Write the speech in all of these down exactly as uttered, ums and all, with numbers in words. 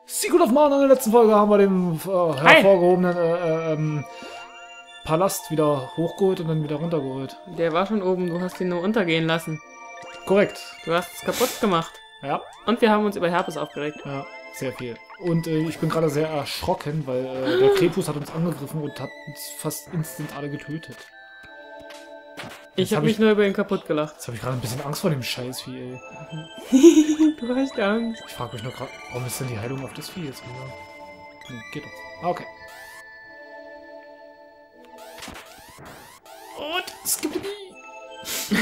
Secret of Mana, in der letzten Folge haben wir den äh, hervorgehobenen äh, ähm, Palast wieder hochgeholt und dann wieder runtergeholt. Der war schon oben, du hast ihn nur untergehen lassen. Korrekt. Du hast es kaputt gemacht. Ja. Und wir haben uns über Herpes aufgeregt. Ja, sehr viel. Und äh, ich bin gerade sehr erschrocken, weil äh, der Krepus hat uns angegriffen und hat uns fast instant alle getötet. Ich habe hab mich ich, nur über ihn kaputt gelacht. Jetzt habe ich gerade ein bisschen Angst vor dem Scheißvieh, ey. Du hast Angst. Ich frage mich nur gerade, warum ist denn die Heilung auf das Vieh jetzt wieder? Nee, geht doch. Ah, okay. Und es gibt die.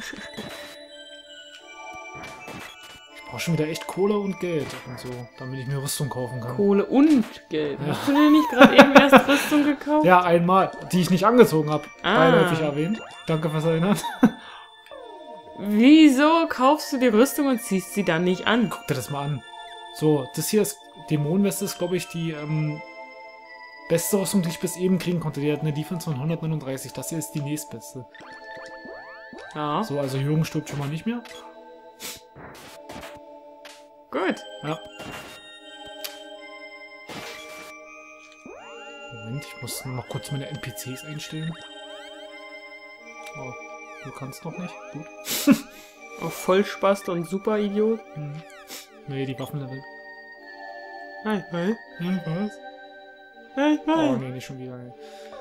Ich brauche schon wieder echt Kohle und Geld und so, damit ich mir Rüstung kaufen kann. Kohle und Geld. Ja. Hast du denn nicht gerade eben erst Rüstung gekauft? Ja, einmal, die ich nicht angezogen habe. Ah. Beiläufig erwähnt. Danke fürs Erinnern. Wieso kaufst du die Rüstung und ziehst sie dann nicht an? Guck dir das mal an. So, das hier ist, Dämonenweste ist, glaube ich, die ähm, beste Rüstung, die ich bis eben kriegen konnte. Die hat eine Defense von hundertneununddreißig. Das hier ist die nächstbeste. Ja. So, also Jürgen stirbt schon mal nicht mehr. Gut. Ja. Moment, ich muss noch mal kurz meine N P Cs einstellen. Oh, du kannst noch nicht? Gut. Auf Vollspast und Super-Idiot. Hm. Nee, die Waffenlevel. Hi, hi. Hm, was? Hi, Oh, hi. nee, nicht schon wieder. Nee.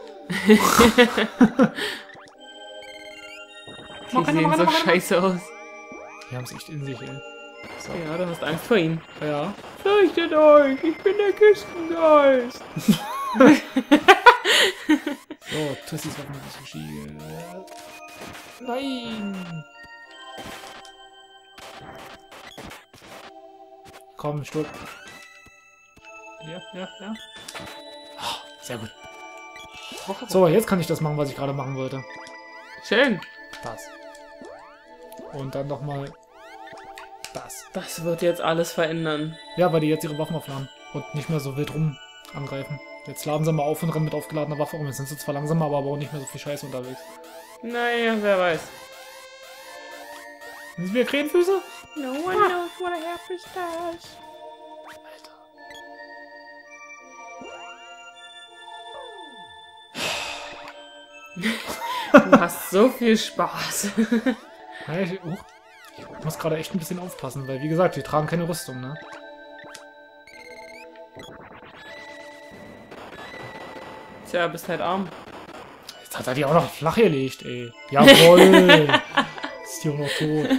Die sehen so scheiße aus. Die haben es echt in sich, ey. So. Ja, du hast Angst vor ihnen. Ja. Fürchtet euch, ich bin der Küstengeist. So, Tussis Waffen ein bisschen schiel. Nein! Komm, stirb. Ja, ja, ja. Oh, sehr gut. So, jetzt kann ich das machen, was ich gerade machen wollte. Schön. Das. Und dann nochmal das. Das wird jetzt alles verändern. Ja, weil die jetzt ihre Waffen aufladen und nicht mehr so wild rum angreifen. Jetzt laden sie mal auf und rennen mit aufgeladener Waffe um. Jetzt sind sie zwar langsamer, aber auch nicht mehr so viel Scheiße unterwegs. Naja, wer weiß. Sind wir Krähenfüße? No one knows what a herpes does. Alter. Du hast so viel Spaß. Ja, ich, uh, ich muss gerade echt ein bisschen aufpassen, weil wie gesagt, wir tragen keine Rüstung, ne? Tja, bist halt arm. Jetzt hat er die auch noch flach gelegt, ey. Jawohl! Ist die auch noch tot.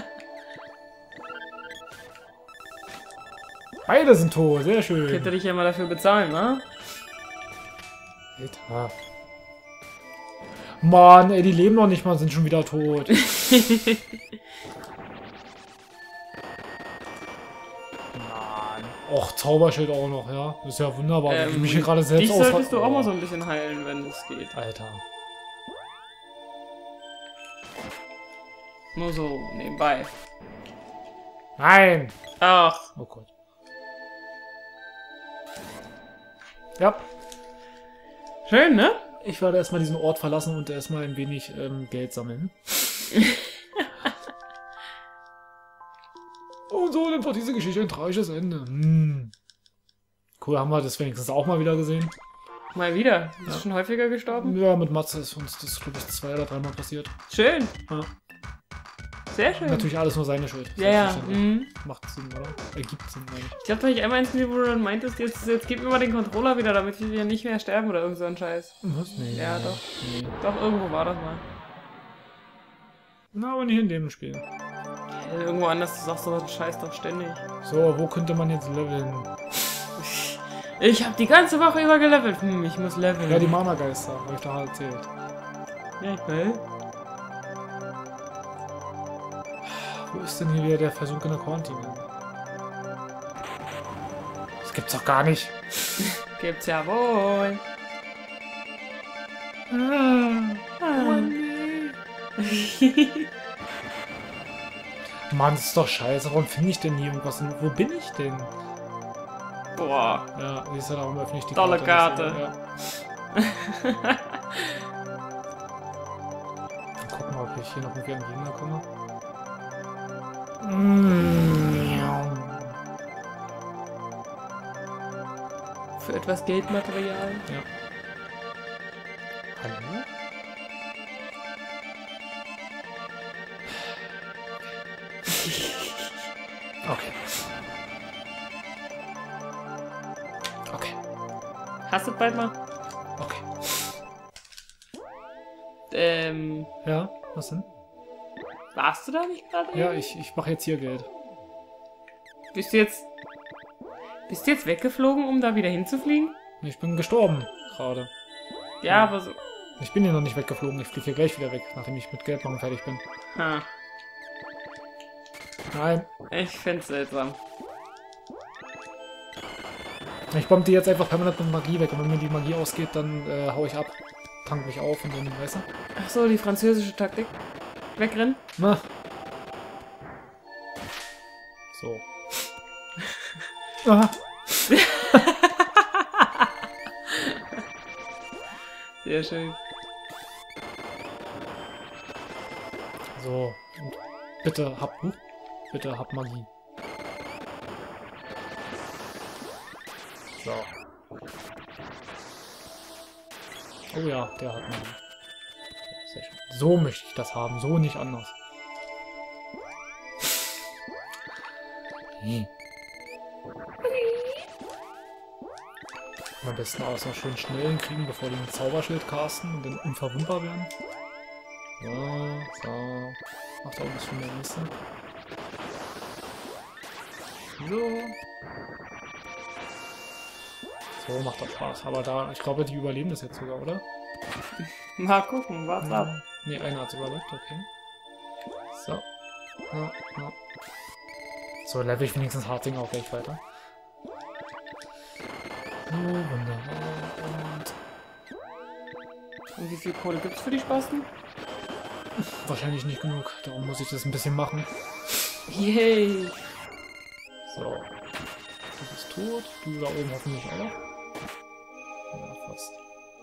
Beide sind tot, sehr schön. Könnte dich ja mal dafür bezahlen, ne? Alter. Mann, ey, die leben noch nicht mal, sind schon wieder tot. Mann. Och, Zauberschild auch noch, ja. Das ist ja wunderbar. Ähm, ich mich hier gerade selbst dich solltest du auch mal so ein bisschen heilen, wenn es geht. Alter. Nur so nebenbei. Nein! Ach. Oh Gott. Ja. Schön, ne? Ich werde erstmal diesen Ort verlassen und erstmal ein wenig ähm, Geld sammeln. Und so nimmt auch diese Geschichte ein tragisches Ende. Hm. Cool, haben wir das wenigstens auch mal wieder gesehen. Mal wieder. Bist Ja. du schon häufiger gestorben? Ja, mit Matze ist uns das, glaube ich, zwei oder dreimal passiert. Schön. Ja. Sehr schön. Natürlich alles nur seine Schuld. Ja, ja. Mhm. Macht Sinn, oder? Ergibt Sinn, meine ich. Ich glaube, da ich einmal ins Spiel, wo du dann meintest, jetzt, jetzt gib mir mal den Controller wieder, damit wir nicht mehr sterben oder irgend so ein Scheiß. Was? Nee. Ja, doch. Nee. Doch, irgendwo war das mal. Na, aber nicht in dem Spiel. Ja, irgendwo anders, du sagst so was Scheiß doch ständig. So, wo könnte man jetzt leveln? Ich habe die ganze Woche über gelevelt. Hm, ich muss leveln. Ja, die Mana-Geister, habe ich da halt erzählt. Ja, ich will. Wo ist denn hier wieder der versunkene Kontinent? Das gibt's doch gar nicht. Gibt's ja wohl. Oh nee. Mann, das ist doch scheiße. Warum finde ich denn hier irgendwas? Wo bin ich denn? Boah. Ja, siehst du, darum öffne ich die Tolle Karte. Karte. Ja. Dann gucken wir, ob ich hier noch irgendwie an den Gegner komme. Für etwas Geldmaterial. Ja. Hallo? Okay. Okay. Hast du bald mal? Okay. Ähm, Ja, was denn? warst du da nicht gerade? Ja, ich, ich mache jetzt hier Geld. Bist du jetzt... Bist du jetzt weggeflogen, um da wieder hinzufliegen? Ich bin gestorben gerade. Ja, Ja. aber so... Ich bin hier noch nicht weggeflogen. Ich fliege hier gleich wieder weg, nachdem ich mit Geld machen fertig bin. Ha, Nein. ich find's seltsam. Ich bombe die jetzt einfach permanent mit Magie weg. Und wenn mir die Magie ausgeht, dann äh, hau ich ab. Tank mich auf und dann, weißt du? Ach so, die französische Taktik. Wegrennen? Na. So. Ah. Sehr schön. So. Und bitte hab... Huch. Bitte hab Magie. So. Oh ja, der hat Magie. Sehr schön. So möchte ich das haben, so nicht anders. Hm. Am besten alles noch schön schnell hinkriegen, bevor die ein Zauberschild casten und dann unverwundbar werden. So, so. Ach, da oben ist schon der nächste. So. So, macht doch Spaß. Aber da, ich glaube, die überleben das jetzt sogar, oder? Mal gucken, warte ab. Ne, einer hat überlebt, okay. So. Ja, ja. So, level ich wenigstens Harting auch gleich weiter. So, wunderbar. Und Und wie viel Kohle gibt's für die Spasten? wahrscheinlich nicht genug. Darum muss ich das ein bisschen machen. Yay! So. Du bist tot. Du da oben hoffentlich auch. Ja, fast.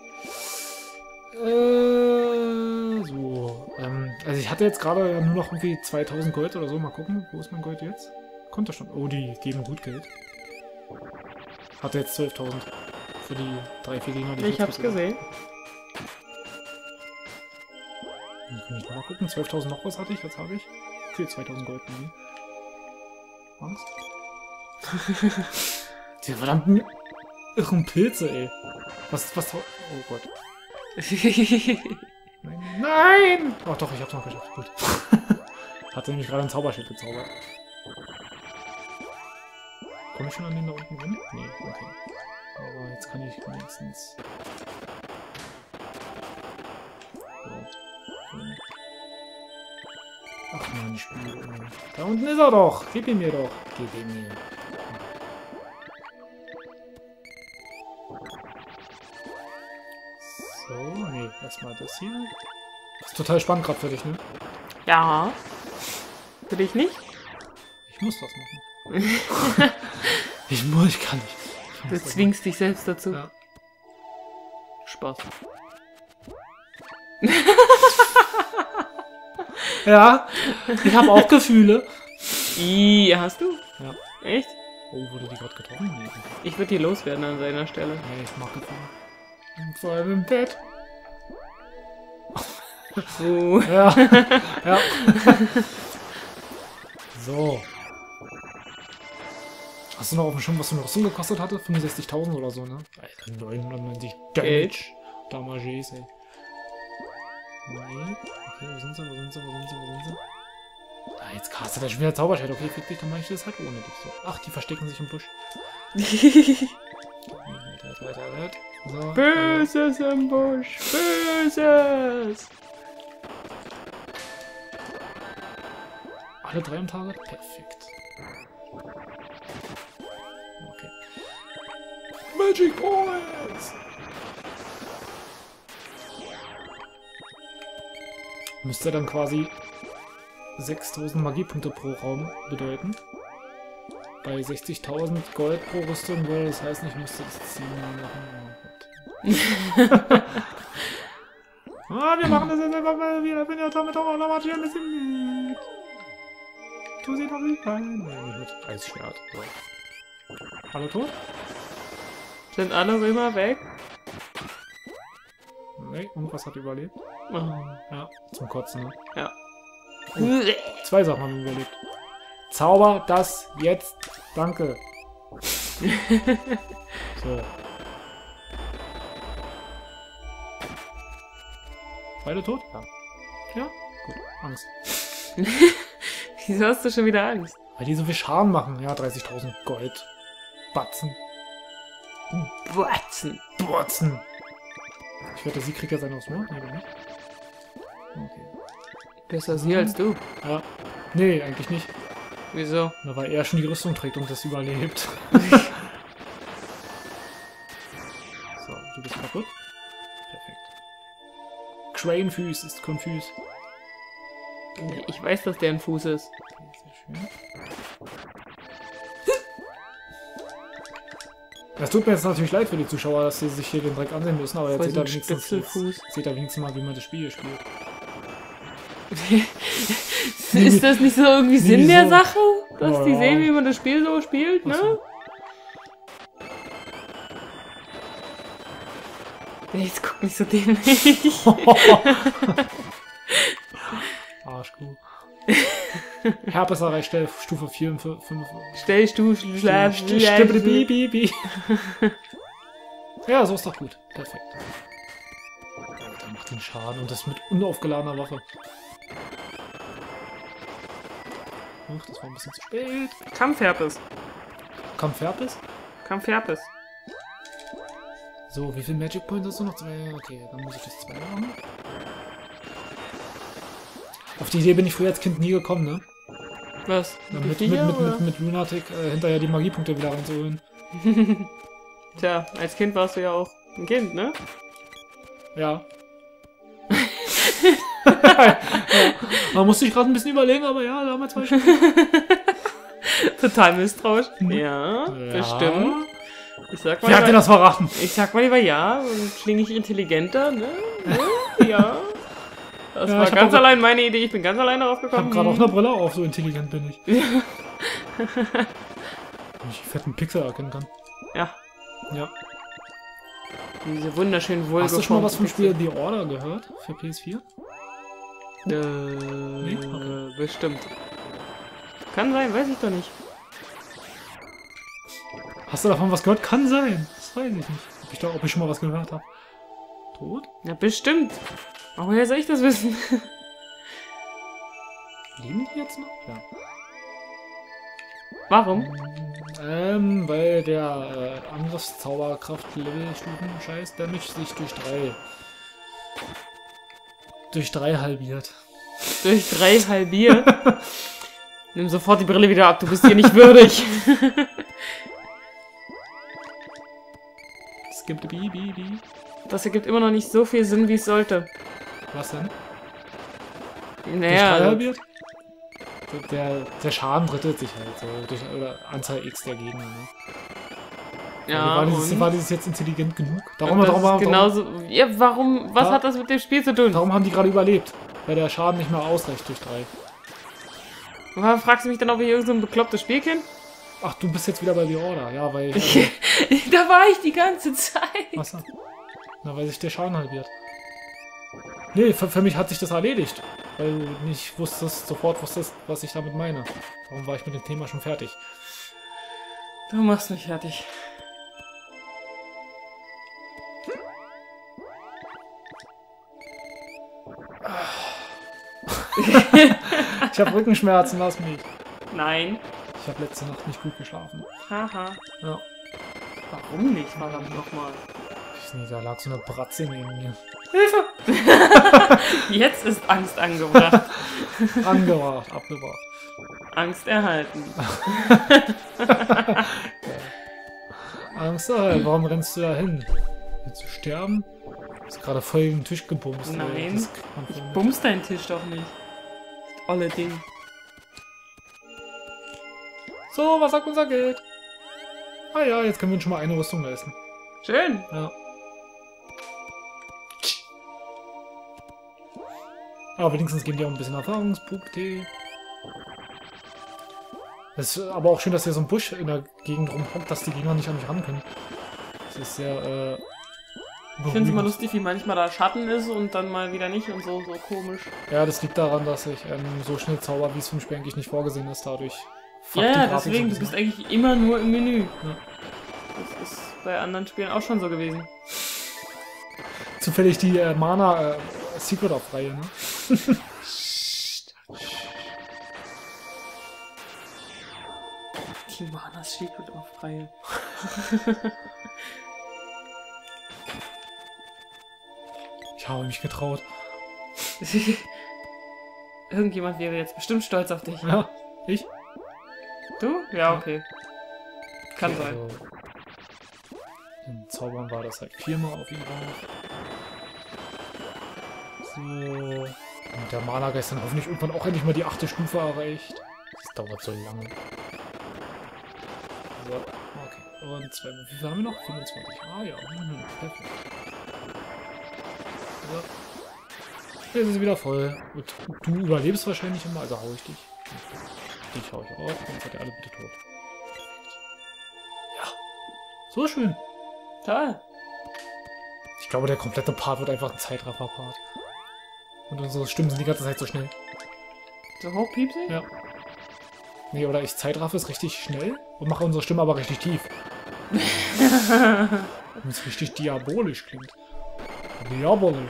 Äh, so. Ähm, also ich hatte jetzt gerade ja nur noch irgendwie zweitausend Gold oder so. Mal gucken. Wo ist mein Gold jetzt? Kommt da schon. Oh, die geben gut Geld. Hatte jetzt zwölftausend. Für die drei, vier Gegner, die Ich jetzt hab's bisher- gesehen. Dann kann ich noch mal gucken. zwölftausend noch was hatte ich. Jetzt habe ich. Okay, zweitausend Gold. Nee. Angst. Die verdammten irren Pilze, ey. Was, was... Oh Gott. Nein! Nein! Oh doch, ich hab's noch geschafft. Gut. Hatte nämlich gerade ein Zauberschild gezaubert. Komme ich schon an den da unten ran? Nee, okay. Aber jetzt kann ich wenigstens... So. So. Ach man, die Spiele. Da unten ist er doch! Gib ihn mir doch! Gib ihn mir. So, nee, erstmal das hier. Das ist total spannend gerade für dich, ne? Ja. Für dich nicht? Ich muss das machen. ich muss, ich kann nicht. Ich muss Du das zwingst dich selbst dazu. machen. Spaß. Ja. Ja, ich habe auch Gefühle. I, hast du? Ja. Echt? Oh, wurde die gerade getroffen? Nee. Ich würde die loswerden an seiner Stelle. Nee, ich mag Gefühle. Und vor allem im Bett. Uh. Ja. Ja. So. Hast du noch auf dem Schirm, was so eine Rüstung gekostet hatte? fünfundsechzigtausend oder so, ne? Alter, neunhundertneunzig Damage. Damages, ey. Nee. Okay, wo sind sie, wo sind sie, wo sind sie, wo sind sie? Ah, jetzt castet er schon wieder Zauberschild. Okay, fick dich, dann mach ich das halt ohne dich so. Ach, die verstecken sich im Busch. Halt, halt, halt, halt, halt. So, Böses im Busch. Böses. alle drei am Tage? Perfekt. Okay. Magic Points! Müsste dann quasi sechstausend Magiepunkte pro Raum bedeuten. Bei sechzigtausend Gold pro Rüstung würde das heißen, ich müsste das zehnmal machen. Oh Gott. Ah, wir machen das jetzt einfach mal wieder. Ich bin ja damit auch noch mal ein bisschen mit. Tu sie doch nicht rein. Nee, nicht mit Eisschwert. So. Hallo, tot? Sind alle Römer weg? Nee, irgendwas hat überlebt. Oh. Ja, zum Kotzen, ne? Ja. Oh, zwei Sachen haben überlebt. Zauber das jetzt. Danke. So. Beide tot? Ja. Ja? Gut. Angst. Wieso hast du schon wieder Angst? Weil die so viel Schaden machen. Ja, dreißigtausend Gold. Batzen. Batzen. Batzen. Ich wette, sie kriegt ja seine aufs Maul. Nee, oder nicht? Okay. Besser sie als du. Ja. Nee, eigentlich nicht. Wieso? Na, weil er schon die Rüstung trägt und das überlebt. So, du bist kaputt. Perfekt. Cranefüß ist konfus. Ich weiß, dass der ein Fuß ist. Okay, sehr schön. Es tut mir jetzt natürlich leid für die Zuschauer, dass sie sich hier den Dreck ansehen müssen, aber jetzt Voll seht so ihr ein wenigstens, Stöpselfuß. jetzt, seht ihr wenigstens mal, wie man das Spiel spielt. Ist das nicht so irgendwie Sinn wieso? der Sache? Dass Ja, die ja. sehen, wie man das Spiel so spielt, Ach ne? so. Jetzt guck nicht so dämlich. Arschkuh. Herpes erreicht Stufe vier und fünf. Stellst du Schlaf, Stimme, bi, bi, bi. Ja, so ist doch gut. Perfekt. Alter, macht den Schaden und das mit unaufgeladener Waffe. Ach, das war ein bisschen zu spät. Kampfherpes. Kampfherpes? Kampfherpes. So, wie viel Magic Points hast du noch? Zwei. Okay, dann muss ich das zwei machen. Auf die Idee bin ich früher als Kind nie gekommen, ne? Was? Ja, Die mit, mit, Viecher, mit, oder? mit, mit Lunatic äh, hinterher die Magiepunkte wieder reinzuholen. Tja, als Kind warst du ja auch ein Kind, ne? Ja. Ja. Man musste sich gerade ein bisschen überlegen, aber ja, da haben wir zwei Stück. Total misstrauisch. Mhm. Ja, Ja. bestimmt. Ich sag mal, Wer hat dir lieber, das verraten? ich sag mal lieber ja, und klinge ich intelligenter, ne? ne? Ja. Das Ja, war ich hab ganz auch- allein meine Idee, ich bin ganz allein darauf Ich gekommen. hab gerade auch eine Brille auf, so intelligent bin ich. Wenn ich fetten Pixel erkennen kann. Ja, Ja. diese wunderschönen wohlgeformten Hast du schon mal was vom Pixel. Spiel The Order gehört? Für P S vier? Äh, Okay. bestimmt. Kann sein, weiß ich doch nicht. Hast du davon was gehört? Kann sein. Das weiß ich nicht. Ob ich, da, ob ich schon mal was gehört habe. Tot? Ja, bestimmt. Aber woher soll ich das wissen? Leben die jetzt noch? Ja. Warum? Ähm, weil der äh, Angriffszauberkraft Levelstufen Scheiß Damage sich durch drei durch drei halbiert. Durch drei halbiert. Nimm sofort die Brille wieder ab, du bist hier nicht würdig. Es gibt bi, bi, bi. Das ergibt immer noch nicht so viel Sinn, wie es sollte. Was denn? Durch drei Naja, halbiert? Der, der Schaden drittelt sich halt so durch oder Anzahl X der Gegner. Ne? ja, war, dieses, und? war dieses jetzt intelligent genug? Darum, das darum, ist darum, genauso. Ja, warum? Was Da- hat das mit dem Spiel zu tun? darum haben die gerade überlebt. Weil der Schaden nicht mehr ausreicht durch drei. Warum fragst du mich dann, ob ich irgend so ein beklopptes Spiel kenne? Ach, du bist jetzt wieder bei The Order. Ja, weil ich... Also, Da war ich die ganze Zeit. was denn? Na, weil sich der Schaden halbiert. Nee, für, für mich hat sich das erledigt. Weil du nicht wusstest, sofort wusstest, was ich damit meine. Darum war ich mit dem Thema schon fertig. Du machst mich fertig. Ich habe Rückenschmerzen, lass mich. Nein. Ich habe letzte Nacht nicht gut geschlafen. Haha. Ja. Warum nicht? Verdammt nochmal. Ich weiß nicht, da lag so eine Bratze neben mir. Hilfe! Jetzt ist Angst angebracht. Angebracht, abgebracht. Angst erhalten. Angst, äh, warum rennst du da hin? Willst du sterben? Du bist gerade voll gegen den Tisch gebumst. ey. Nein. Das kriegt man voll mit. Bums deinen Tisch doch nicht. Olle Ding. So, was sagt unser Geld? Ah ja, jetzt können wir uns schon mal eine Rüstung leisten. Schön. Ja. Aber wenigstens geben die auch ein bisschen Erfahrungspunkte. Es ist aber auch schön, dass hier so ein Busch in der Gegend rumhockt, dass die Gegner nicht an mich ran können. Das Das ist sehr, äh... Ich finde es immer lustig, wie manchmal da Schatten ist und dann mal wieder nicht und so, so komisch. Ja, das liegt daran, dass ich ähm, so schnell zauber, wie es vom Spiel eigentlich nicht vorgesehen ist, dadurch. Ja, ja, deswegen, du bist eigentlich immer nur im Menü. Ja. Das ist bei anderen Spielen auch schon so gewesen. Zufällig die äh, Mana äh, Secret of Reihe, ne? Die Mana Secret of Reihe. Ich habe mich getraut. Irgendjemand wäre jetzt bestimmt stolz auf dich. Ja, ich? Du? Ja, okay. Kann okay, sein. Also, in Zaubern war das halt viermal auf ihn drauf. So. Und der Mana-Geist dann hoffentlich irgendwann auch endlich mal die achte Stufe erreicht. Das dauert so lange. So, okay. Und zwei. Wie viel haben wir noch? fünfundzwanzig. Ah ja, mhm, perfekt. So. Jetzt ist es wieder voll. Und du überlebst wahrscheinlich immer, also hau ich dich. Dich hau ich auf, dann seid ihr alle bitte tot. Ja. So schön. Toll. Ich glaube, der komplette Part wird einfach ein Zeitraffer-Part. Und unsere Stimmen sind die ganze Zeit so schnell. So hochpiepsig? Ja. Nee, oder ich zeitraffe es richtig schnell und mache unsere Stimme aber richtig tief. Und es richtig diabolisch klingt. Diabolisch.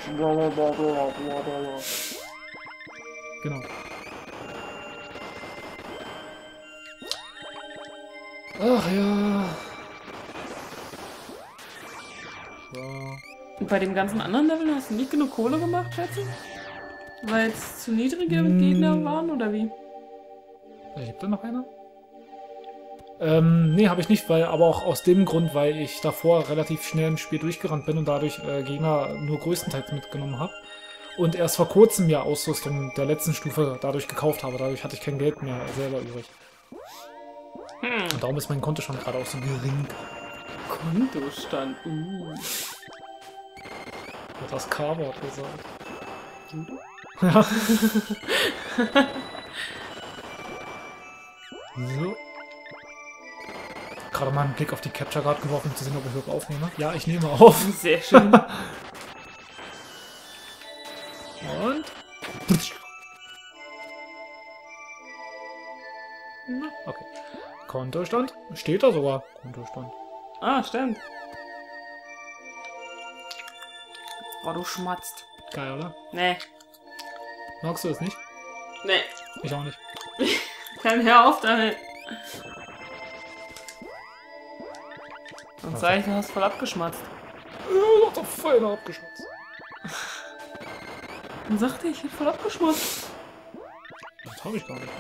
Genau. Ach ja. So. Und bei dem ganzen anderen Level hast du nicht genug Kohle gemacht, schätze? Weil es zu niedrige mm. Gegner waren, oder wie? Gibt da noch einer? Ähm, nee, habe ich nicht, weil, aber auch aus dem Grund, weil ich davor relativ schnell im Spiel durchgerannt bin und dadurch äh, Gegner nur größtenteils mitgenommen habe. Und erst vor kurzem ja Ausrüstung der letzten Stufe dadurch gekauft habe. Dadurch hatte ich kein Geld mehr selber übrig. Hm. Und darum ist mein Kontostand gerade auch so gering. Kontostand, uh. Wird das K-Wort gesagt. Ja. So. Gerade mal einen Blick auf die Capture Card geworfen, um zu sehen, ob ich überhaupt aufnehme. Ja, ich nehme auf. Sehr schön. Und? Okay. Kontostand. Steht da sogar. Kontostand. Ah, stimmt. Oh, du schmatzt. Geil, oder? Nee. Magst du das nicht? Nee. Ich auch nicht. Dann hör auf damit. Und sag ich, du hast voll abgeschmatzt. Ja, doch voll abgeschmatzt. Dann sagte ich, ich hab voll abgeschmatzt. Das habe ich gar nicht.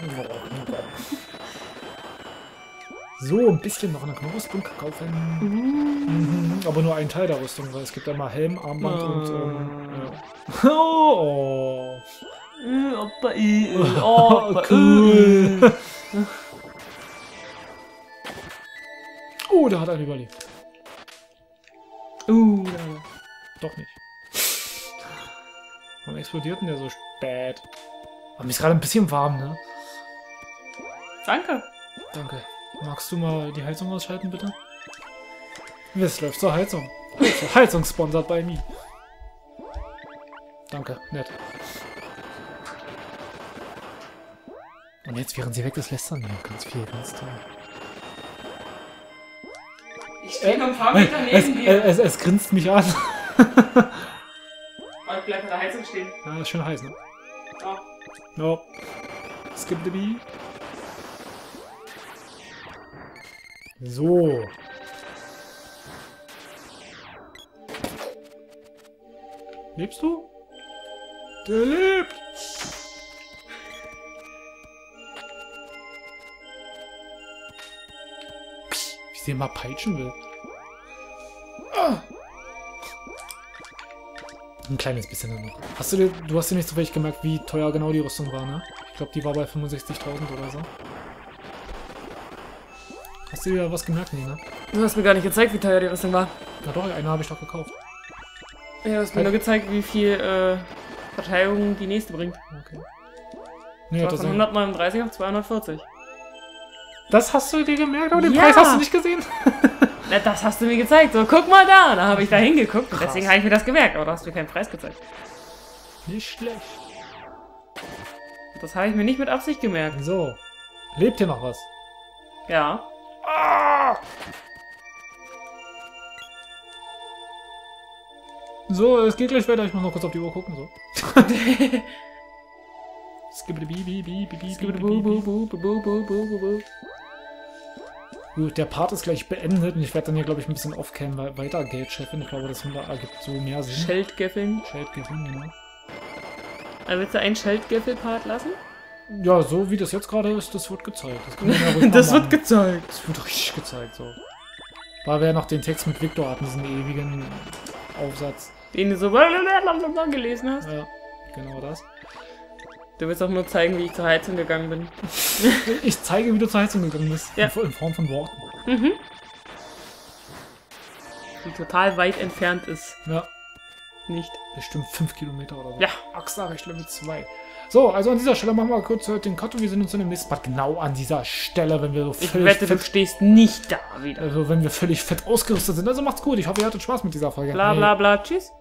So, ein bisschen noch eine Rüstung kaufen. Mhm. Aber nur einen Teil der Rüstung, weil es gibt einmal Helm, Armband oh. und ähm, ja. Oh. Opa, oh, Opa, cool. Oh, der hat einen überlebt. Uh, doch nicht. Warum explodiert denn der so spät? Aber mir ist gerade ein bisschen warm, ne? Danke. Danke. Magst du mal die Heizung ausschalten, bitte? Es läuft zur Heizung. Zur Heizung sponsert bei mir. Danke, nett. Und jetzt, während sie weg ist, lässt er mir ganz viel, ganz toll. Ich stehe noch ein paar Meter neben es, dir. Es, es, es grinst mich an. Ich bleib bei der Heizung stehen. Ja, ist schön heiß, ne? Ja. No. Skip the bee. So. Lebst du? Der lebt! Wie ich den mal peitschen will. Ah. Ein kleines bisschen noch. Hast du dir, du hast dir nicht zufällig gemerkt, wie teuer genau die Rüstung war, ne? Ich glaube, die war bei fünfundsechzigtausend oder so. Hast du dir was gemerkt, nee, ne? Du hast mir gar nicht gezeigt, wie teuer die Rüstung war. Na doch, eine habe ich doch gekauft. Ja, du hast mir nur gezeigt, wie viel äh, Verteidigung die nächste bringt. Okay. Nee, das war von hundertneununddreißig auf zweihundertvierzig. Das hast du dir gemerkt, aber den ja. Preis hast du nicht gesehen? Na, das hast du mir gezeigt. So, guck mal da. Da habe ich da hingeguckt und Krass. deswegen habe ich mir das gemerkt. Aber da hast du mir keinen Preis gezeigt. Nicht schlecht. Das habe ich mir nicht mit Absicht gemerkt. So. Lebt hier noch was? Ja. Ah! So, es geht gleich weiter. Ich muss noch kurz auf die Uhr gucken. So. Gut, der Part ist gleich beendet und ich werde dann hier, glaube ich, ein bisschen off-cam weiter Geld scheffeln. Ich glaube, das ergibt so mehr Sinn. Scheldgeffeln. Scheldgeffeln, genau. Also willst du einen Scheldgeffel-Part lassen? Ja, so wie das jetzt gerade ist, das wird gezeigt. Das, kann man ja ruhig mal Das machen. wird gezeigt. Das wird richtig gezeigt, so. Weil wir ja noch den Text mit Victor hatten, diesen ewigen Aufsatz. Den du so gelesen hast. Ja, genau das. Du willst auch nur zeigen, wie ich zur Heizung gegangen bin. Ich zeige, wie du zur Heizung gegangen bist. Ja. In Form von Worten. Mhm. Die total weit entfernt ist. Ja, Nicht. bestimmt fünf Kilometer oder so. Ja. Achsnachricht Level zwei. So, also an dieser Stelle machen wir kurz den Cut und wir sehen uns in dem nächsten Part genau an dieser Stelle, wenn wir so Ich völlig wette, du fit, stehst nicht da wieder. also wenn wir völlig fett ausgerüstet sind. Also macht's gut. Ich hoffe, ihr hattet Spaß mit dieser Folge. Bla bla bla. Tschüss.